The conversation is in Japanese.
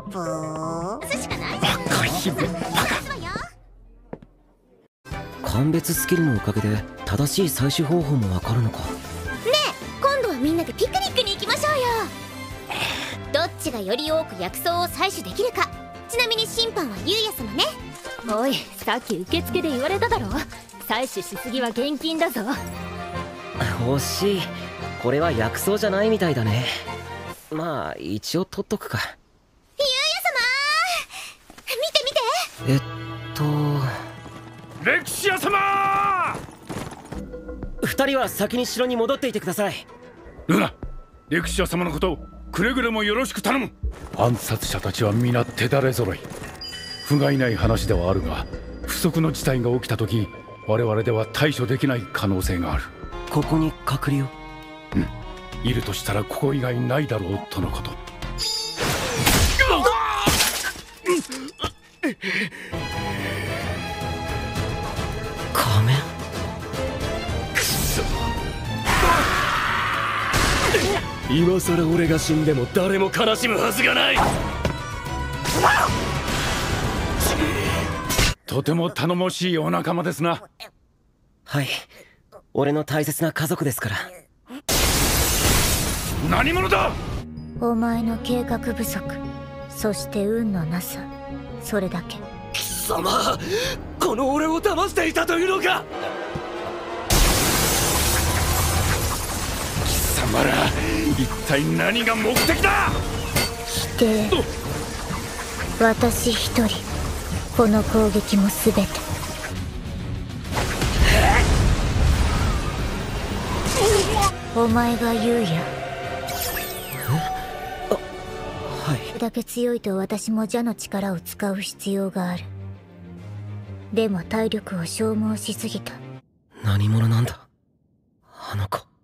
ブーしかない。 バカ姫バカ。鑑別スキルのおかげで正しい採取方法もわかるのか。ねえ、今度はみんなでピクニックに行きましょうよ。どっちがより多く薬草を採取できるか。ちなみに審判はゆうや様ね。 おい、さっき受付で言われただろ。採取しすぎは厳禁だぞ。 惜しい。これは薬草じゃないみたいだね。まあ一応取っとくか。 ゆうや様、見て見て。 レクシア様。 二人は先に城に戻っていてください。 ルナ、レクシア様のことくれぐれもよろしく頼む。暗殺者たちは皆手だれ揃い。不甲斐ない話ではあるが、不測の事態が起きた時、我々では対処できない可能性がある。 ここに隔離を。 うん、いるとしたらここ以外ないだろうとのこと。 仮面。 くそ。 今さら俺が死んでも誰も悲しむはずがない。 とても頼もしいお仲間ですな。 はい、俺の大切な家族ですから。 何者だ。 お前の計画不足、そして運のなさ、それだけ。 貴様、この俺を騙していたというのか。 貴様ら一体何が目的だ。 否定。私一人、この攻撃も全て。お前が言うや。 はい。 これだけ強いと私も邪の力を使う必要がある。でも体力を消耗しすぎた。 何者なんだあの子。